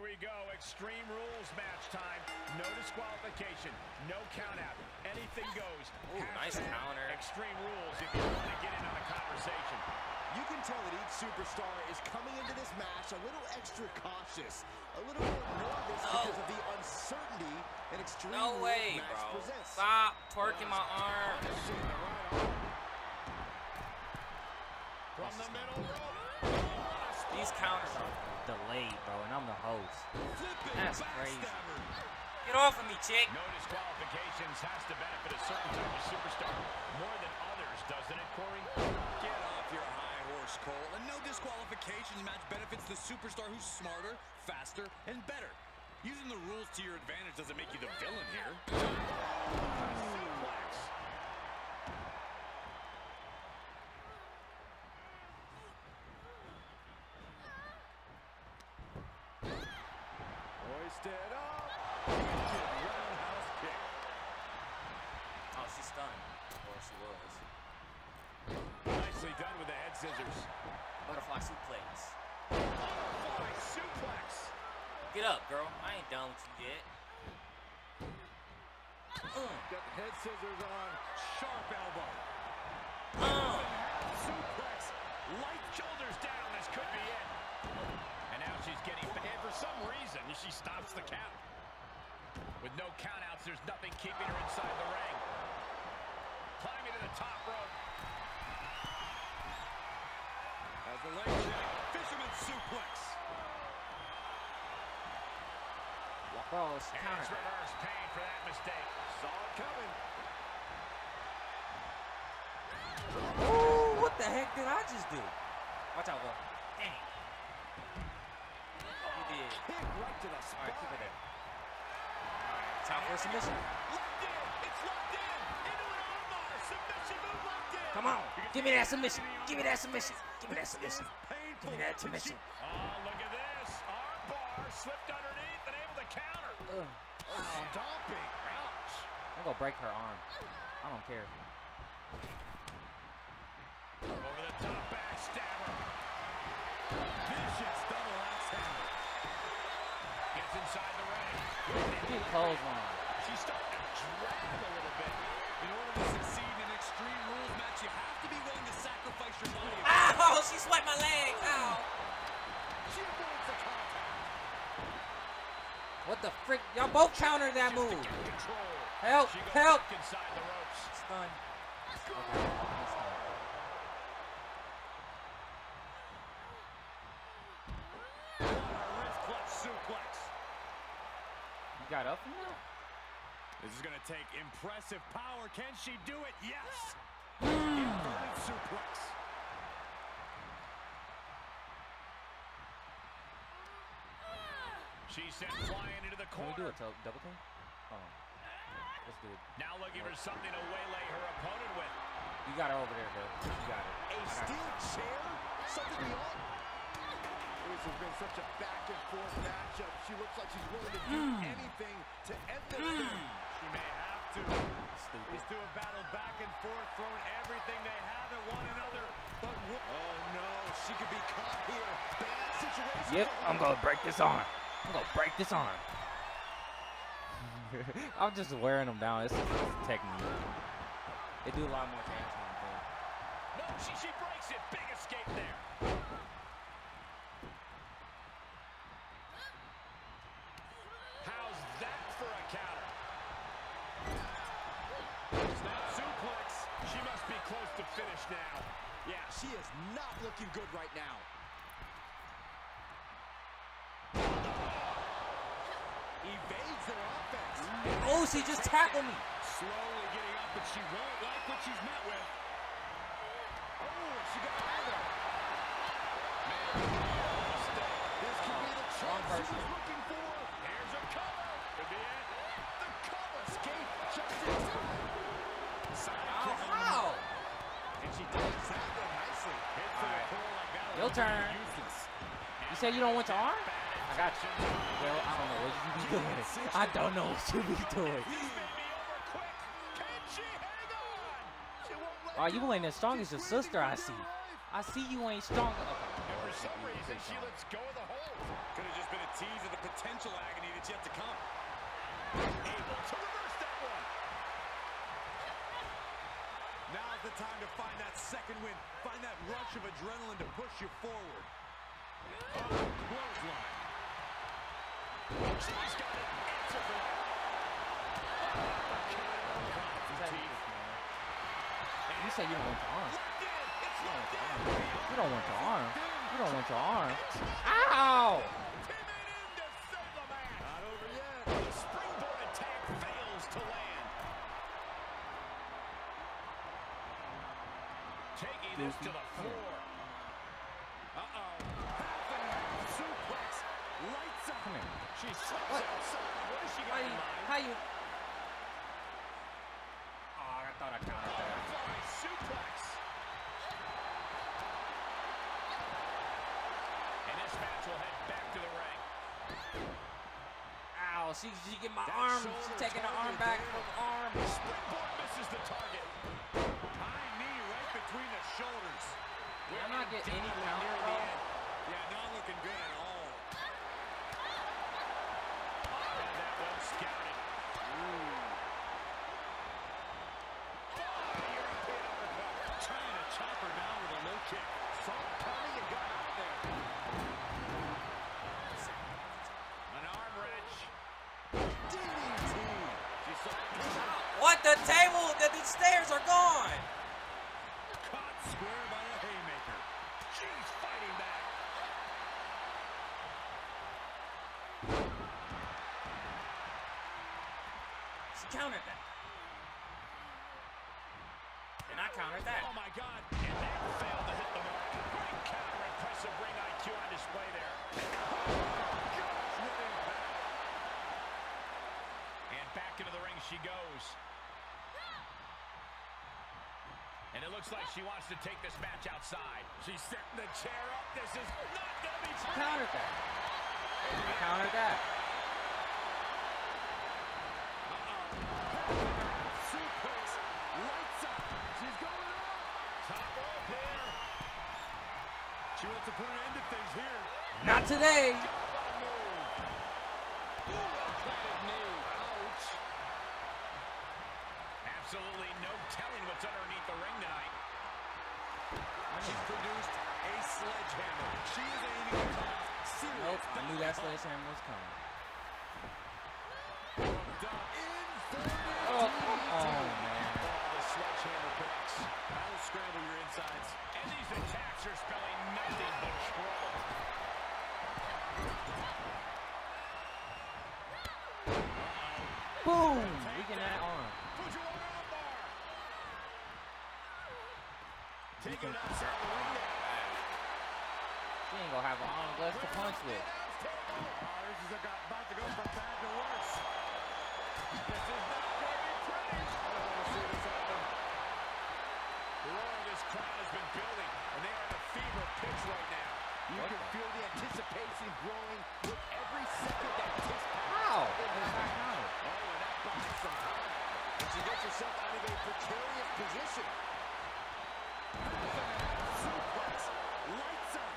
we go. Extreme Rules match time. No disqualification. No count out. Anything goes. Ooh, nice counter. Extreme Rules if you want to get in on the conversation. You can tell that each superstar is coming into this match a little extra cautious, a little more nervous because of the uncertainty and Extreme Rules match presents. Stop twerking my arm. From the middle rope. These counters are delayed, bro, and I'm the host. That's crazy. Get off of me, chick. No disqualifications has to benefit a certain type of superstar more than others, doesn't it, Corey? Get off your high horse, Cole. A no disqualifications match benefits the superstar who's smarter, faster, and better. Using the rules to your advantage doesn't make you the villain here. Hoisted up. Roundhouse kick. Oh, she's stunned. Or she was. Nicely done with the head scissors. Butterfly suplex. Butterfly suplex. Get up, girl. I ain't done with you yet. Got the head scissors on. Sharp elbow. Suplex. Light shoulders down. This could be it. And now she's getting bad. For some reason, she stops the count. With no countouts, there's nothing keeping her inside the ring. Climbing to the top rope. As the leg check, fisherman suplex. Bro, it's And counter. it's reverse pain for that mistake. Saw it coming. Ooh, what the heck did I just do? Watch out, bro. Dang. You did. Kick right to the spine. All right, keep it there. All right, time for a submission. Locked in. It's locked in. Into an armbar. Submission move locked in. Come on. Give me that submission. Give me that submission. Give me that submission. Give me that submission. Oh, look at this. Arm bar slipped underneath and able to counter. Stomping. Ouch. I'm going to break her arm. I don't care. Over the top backstabber. Vicious double axe handle. Gets inside the ring. Get clothesline. She's starting to drag a little bit. In order to succeed in an Extreme Rules match, you have to be willing to sacrifice your body. Ow! She swiped my leg. Ow! She avoids the contact. What the frick? Y'all both countered that Just to move. get control. Help! She goes Help! back inside the ropes. Stun. Okay. Wrist clutch suplex. You got up from that? This is going to take impressive power. Can she do it? Yes. Inverted suplex. She's sent flying into the Can we do corner. a double team? Oh. Let's do it. Now looking for something to waylay her opponent with. You got her over there, bro. You got her. A steel chair? Something beyond? This has been such a back-and-forth matchup. She looks like she's willing to do anything to end this thing. She may have to. Stupid. These two have battled back and forth, throwing everything they have at one another. But Oh, no. She could be caught here. Bad situation. Yep, I'm going to break this arm. I'm going to break this arm. I'm just wearing them down. It's a technique. They do a lot more damage than you think. No, she breaks it. Big escape there. How's that for a counter? Snap suplex. She must be close to finish now. Yeah, she is not looking good right now. Evades their offense. Oh, she just tackled me. slowly getting up, but she won't like what she's met with. Oh, she got out of it. This could be the chance she was looking for. Here's a cover. Could be it. The cover escape just in time. How? And she does exactly nicely. Hits to the core like that. Your turn. Useless. You said you don't want your arm? I got you. Well, I don't know what you be doing. I don't know what you be doing. Oh, you ain't as strong as your sister, I see. I see you ain't strong. Okay. And for some reason, she lets go of the hold. Could have just been a tease of the potential. potential agony that's yet to come. Able to reverse that one. Now's the time to find that second win. Find that rush of adrenaline to push you forward. Clothesline. She's got an answer for that. You say you don't want your arm. You don't want your arm. You don't want your arm. Ow! Not over yet. The springboard attack fails to land. Taking this to the floor. Suplex. Lights up. Come here. She slips outside. What has she got in mind? How you? Oh, I thought I counted that. Butterfly suplex. And this match will head back to the ring. Ow, she get my arm. She's taking the arm back from the arm. Springboard misses the target. High knee right between the shoulders. I'm not getting any Near count, the bro. end. Yeah, not looking good at all. And that well scouted. European uppercut. Trying to chop her down with a low kick. Saw it coming and got out there. An arm wrench. DDT. She saw What? The table, the stairs are gone. Caught square by a haymaker. She's fighting back. She countered that. And I countered that. Oh my God. And that failed to hit the mark. Great counter. Impressive ring IQ on display there. And back into the ring she goes. And it looks like she wants to take this match outside. She's setting the chair up. This is not going to be She pretty. countered that. I countered that. Suplex. Lights up. She's going up. Top rope here. She wants to put an end to things here. Not today. Ouch. Absolutely no telling what's underneath the ring tonight. She's produced a sledgehammer. She is aiming to cause serious Nope, I knew that sledgehammer was coming. Oh, come on, man. The sledgehammer connects. That'll scramble your insides. And these attacks are spelling nothing but trouble. Boom! Weaken that arm. Put your arm bar. Take it outside the ring now. She ain't gonna have an arm left to punch with. This is about to go from bad to worse. This is not going to be pretty. I don't want to see this happen. The roar of this crowd has been building, and they are in a fever pitch right now. You can feel the anticipation growing with every second that ticks past. How? It's not counted. Oh, and that buys some time. And she gets herself out of a precarious position. Suplex. Lights up.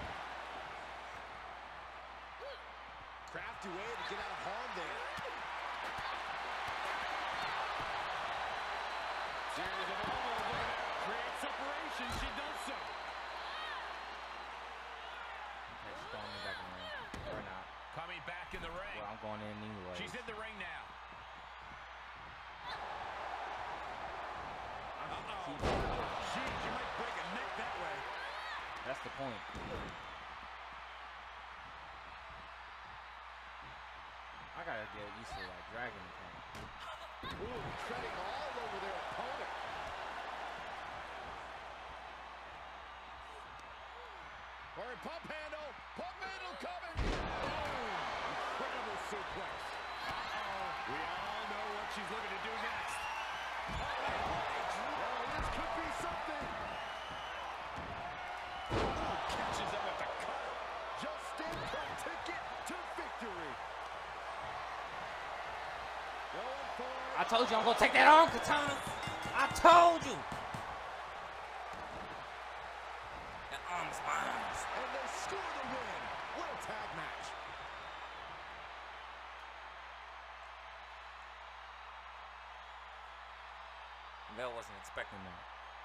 Crafty way to get out of harm there. Series of elbows looking to create separation. She does so. Okay, she's throwing me back in the ring. Or not. Coming back in the ring. Well, I'm going in anyway. She's in the ring now. She might break a neck that way. That's the point. I gotta get used to like dragging the pain. Ooh, treading all over their opponent. Or a pump handle. Pump handle coming. Boom. Incredible suplex. We all know what she's looking to do next. Oh, this could be something. Catches up with the cutter. Just in her ticket to victory. Going for it. I told you I'm gonna take that arm, Katana. I told you. That arm's mine. And they score the win. What a tag match. Mel wasn't expecting that.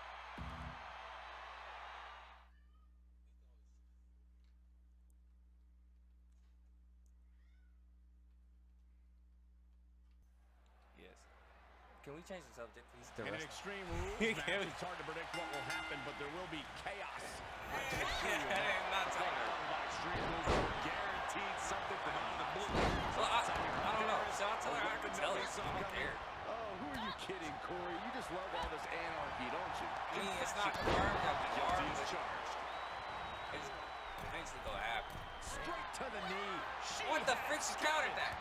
Yes. Can we change the subject, please? In an Extreme Rules match, it's hard to predict what will happen, but there will be chaos. Not telling her. Extreme Rules guaranteed something from out of the blue. Well, I don't know. So I'll tell her. I can tell her. I don't care. Oh, who are you kidding, Corey? You just love all this anarchy, don't you? I mean, it's not confirmed that we are, He's but charged. it's eventually gonna happen. Straight to the knee. What the frick? She countered that.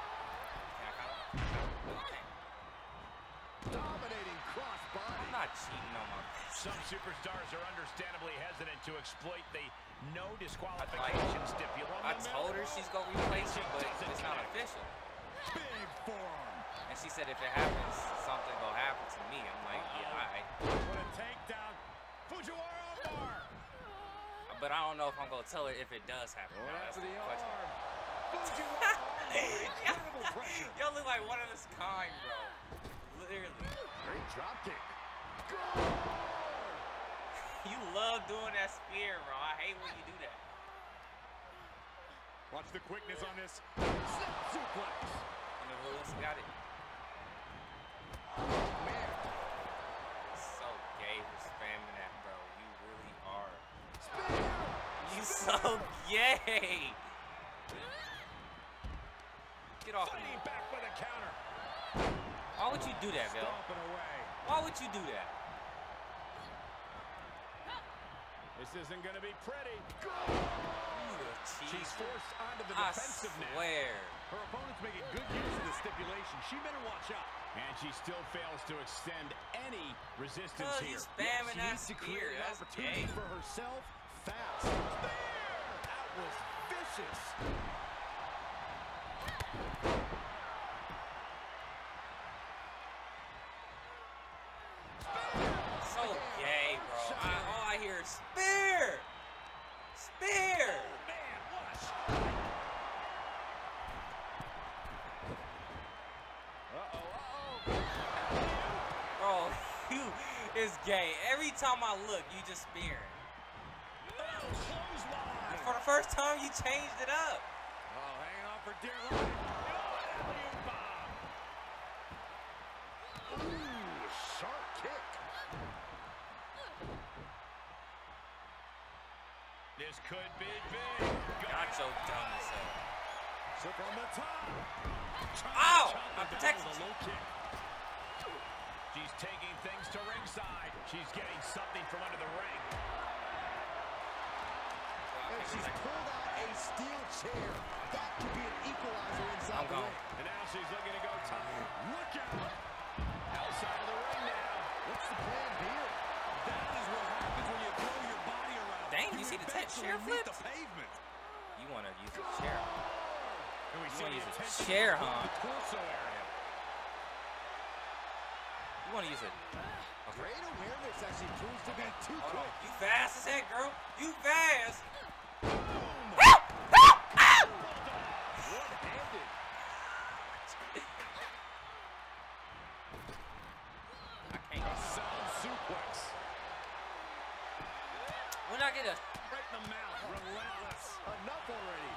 Dominating cross body. I'm not cheating on my. Some superstars are understandably hesitant to exploit the no disqualification stipulation. I told her she's gonna replace it, but it's not official. Big forearm. And she said if it happens, something gonna happen to me. I'm like, yeah, alright. What a takedown. Fujiwara bar. But I don't know if I'm gonna tell her if it does happen. Going That's after the the question. arm. Fujiwara. Incredible pressure. Y'all look like one of this kind, bro. Literally. Great drop kick. You love doing that spear, bro. I hate when you do that. Watch the quickness on this. Snap suplex. And then Lewis got it. Man. So gay for spamming that, bro. You really are. Spear. You so gay. Get off of me. Fighting back with a counter. Why would you do that, Bill? Stomping away. Why would you do that? This isn't going to be pretty. You a She's cheater. forced onto the I defensive now. swear. Her opponent's making good use of the stipulation. She better watch out. And she still fails to extend any resistance Cause here. he's spamming She that needs to spear. create an That's opportunity gay. for herself fast. That was vicious. So gay, bro. All I hear is spear! Spear! Man, what a Bro, you is gay. Every time I look, you just spearing. And for the first time, you changed it up. Oh, hanging on for dear life. Ooh, sharp kick. This could be big. Got your dumb self. So from the top. Ow! I protected With a you. low kick. She's taking things to ringside. She's getting something from under the ring. And she's pulled out a steel chair. That could be an equalizer inside I'm the gone. ring. And now she's looking to go top. Look out! Outside of the ring now. What's the plan here? That is what happens when you throw your body around. Dang, you see the eventually chair meet flips? the pavement. You want to use a chair. And we You see want to the use a attention chair, on huh? the torso area. You want to use it. Great awareness actually proves to be too Hold on. quick. You fast as heck, girl. You fast. One-handed. I can't. Sound suplex. When I get a... Right in the mouth. Relentless. Enough already.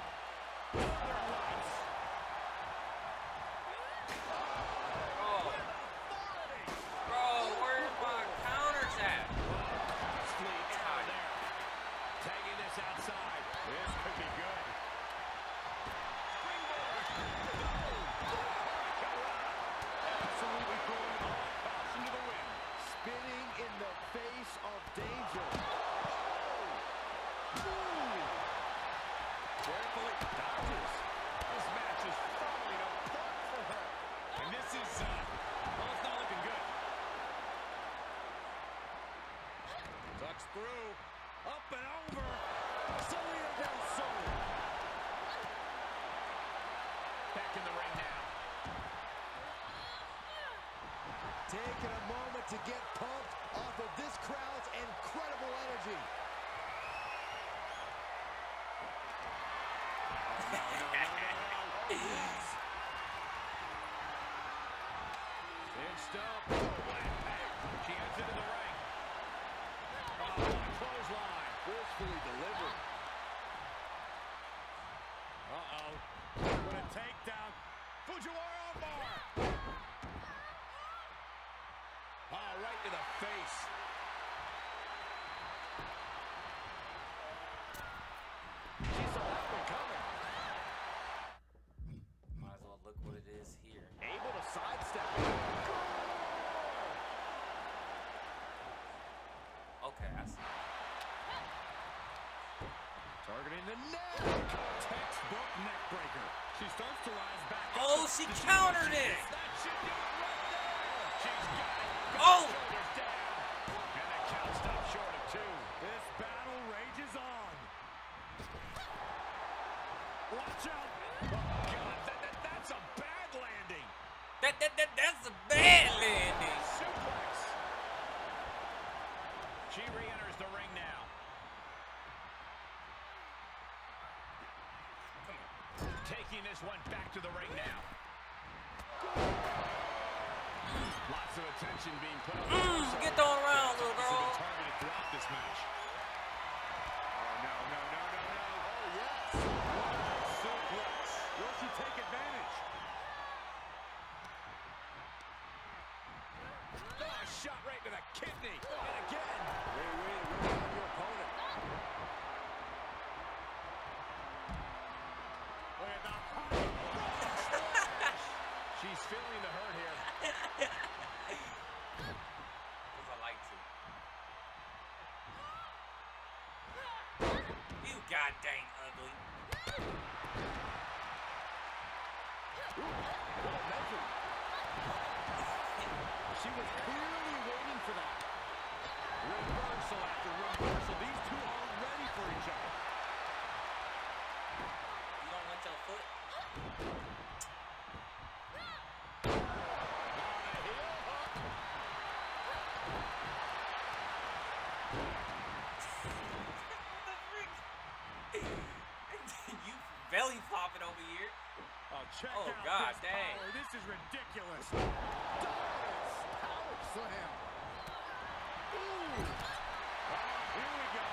Oh. Bro, where's my counters at? Fleet out there. Tagging this outside. This could be good. Absolutely throwing all caution to the wind. Spinning in the face of danger. Carefully dodges. This match is falling apart for her. And this is, well, it's not looking good. Tucks through. Up and over. Salida del Sol. Back in the ring now. Taking a moment to get pumped off of this crowd's incredible energy. Cinched up. takedown. Fujiwara armbar. Oh, right to the face. She saw that one coming. Might as well look what it is here. Able to sidestep. Okay, I see. Targeting the neck. Textbook neck breaker. She starts to rise back. Oh, she countered it. That should do it right there. She's got it. Oh. Shoulders down. And the count stops short of 2. This battle rages on. Watch out. God, that's a bad landing. That's a bad landing. Suplex. She re-enters the ring now. Come on. Taking this one back to the ring now. Lots of attention being put on the torso. Get thrown around, little This has girl. been targeted throughout this match. Oh, no. Oh, yes. Suplex. Will she take advantage? Oh, a shot right to the kidney. And again. Great way to run down your opponent. Look at that. She's feeling the hurt here. Because I like to. You goddamn ugly. She was clearly waiting for that. Reversal after reversal. These two are ready for each other. You don't want your foot? You belly flopping over here. Oh, check Oh, out God, this dang. power. This is ridiculous. Power slam. Ooh. Here we go.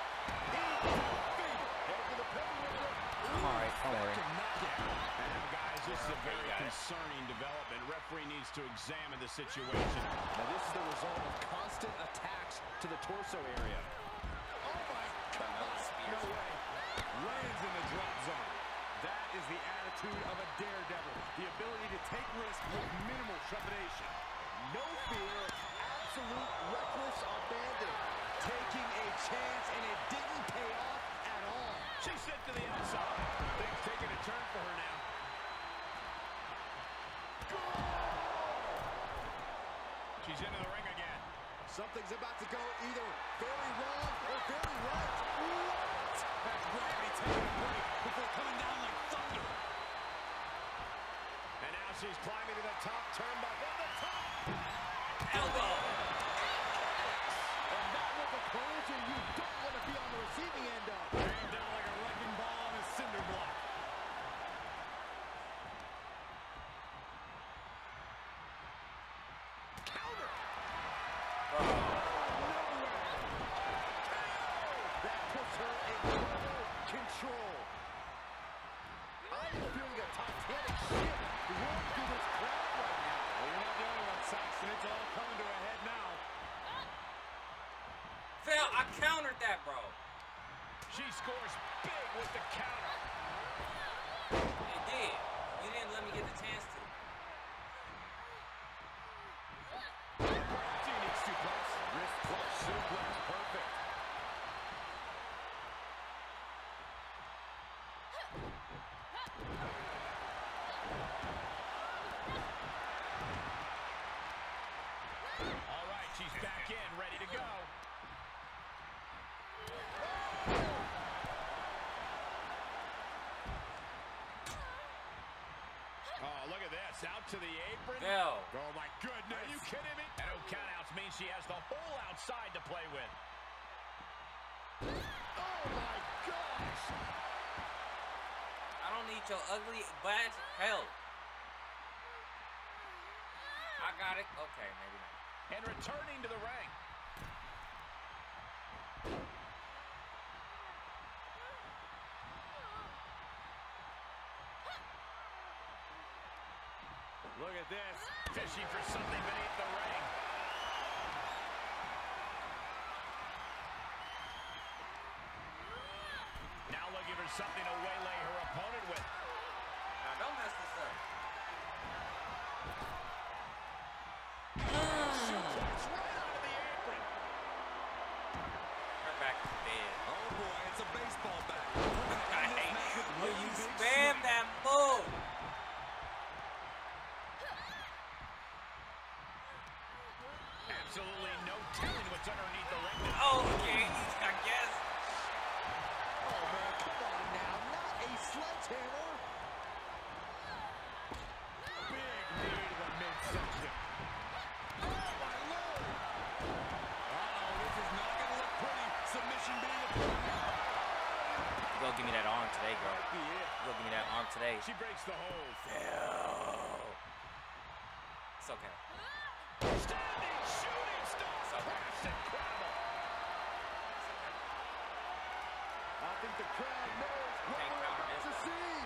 Alright, don't worry. And guys, this is a very concerning development. Referee needs to examine the situation. Now this is the result of constant attacks to the torso area. Oh, my God. Another spear. No way. Lands in the drop zone. That is the attitude of a daredevil. The ability to take risks with minimal trepidation. No fear, absolute reckless abandon. Taking a chance, and it didn't pay off at all. She's sent to the outside. Things taking a turn for her now. She's into the ring again. Something's about to go either very wrong or very right. What? That's gravity taking a break before coming down like thunder. And now she's climbing to the top turnbuckle. On the top. Elbow. And that was a collision you don't want to be on the receiving end of. Came down like a wrecking ball on a cinder block. Counter. Bro. That puts her in total control. I'm feeling a titanic shift rolling through this crowd right now. Well, you're not the only one, Saxton. It's all coming to a head now. Phil, I countered that, bro. She scores big with the counter. It did. You didn't let me get the chance to. Unique suplex. Wrist clutch suplex. Perfect. All right, she's back in, ready to go. Oh, look at this. Out to the apron. Phil. Oh, my goodness. Are you kidding me? And no countouts means she has the whole outside to play with. Oh my gosh! I don't need your ugly bad help. I got it. Okay, maybe not. And returning to the ring. Look at this. Fishing for something beneath the ring. Now looking for something to waylay her opponent with. Now don't mess this up. Suplex right onto the apron. Her back is dead. Oh boy, it's a baseball bat. When you spam that move. Absolutely no telling what's underneath the ring. Okay, I guess. Oh, man, come on now. Not a sledgehammer. Big knee to the midsection. Oh, my Lord. Uh-oh, this is not going to look pretty. Submission being applied. You go give me that arm today, girl. Might be it. You go give me that arm today. She breaks the hold. It's okay. Standing shooting star. It's okay. Crash incredible. I think the crowd knows what Can't we're counter about to this. see.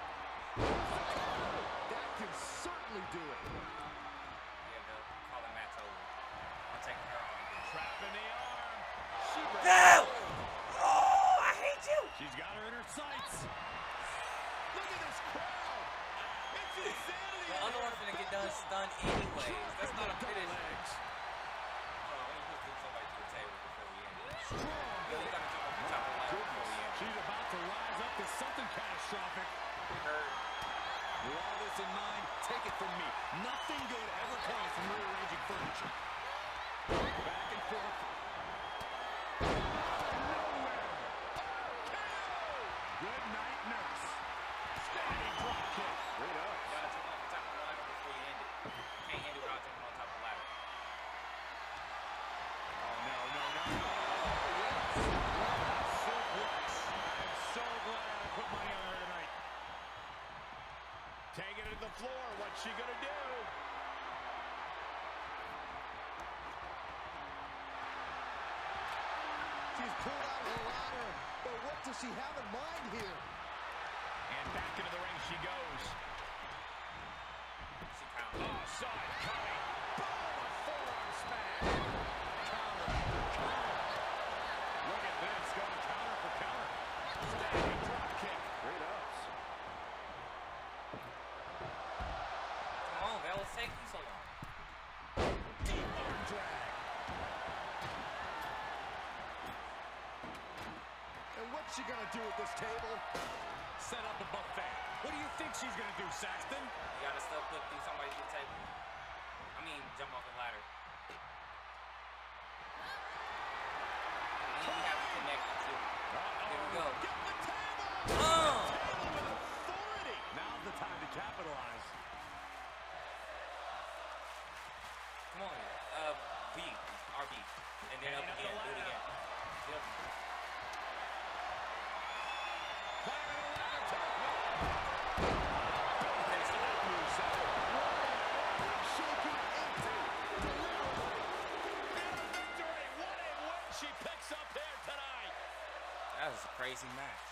That can certainly do it. Yeah, Bill. Call the match over. I'm taking her arm. Trap in the arm. She breaks No! the hold. Oh, I hate you. She's got her in her sights. Look at this crowd. It's insanity. The other one's gonna get done stunned anyways. That's not a finish. Legs. Hold on, let me put somebody to the table before we end it. Billy gotta jump off the top of the ladder before we end it. She's about to rise up to something catastrophic. Hurt. With all this in mind, take it from me. Nothing good ever comes from rearranging furniture. Back and forth. Good night, nurse. Standing drop kick. Great up. You gotta jump off the top of the ladder before you end it. Can't end it without jumping on top of the ladder. Oh, no. Suplex. I'm so glad I put money on her tonight. Taking it to the floor. What's she gonna do? She's pulled out of the ladder. But what does she have in mind here? And back into the ring she goes. She counted. Oh, saw it coming. Boom, a forearm smash. Counter. Look at this, going counter for counter. Standing drop kick. Great ups. Come on, Val, what's taking you so long? Deep arm drag. And what's she gonna do at this table? Set up a buffet. What do you think she's gonna do, Saxton? You gotta still put through somebody to the table. I mean, jump off the ladder. And then you have to connect the two. There we go. Get the table! Oh! Table with authority. Now's the time to capitalize. Come on. B. RB. And then up And up again. the Do it ladder. again. Yep. Climbing the ladder to the Finish the ladder. Shaking empty. And a victory. What a win she picks up here tonight. That was a crazy match.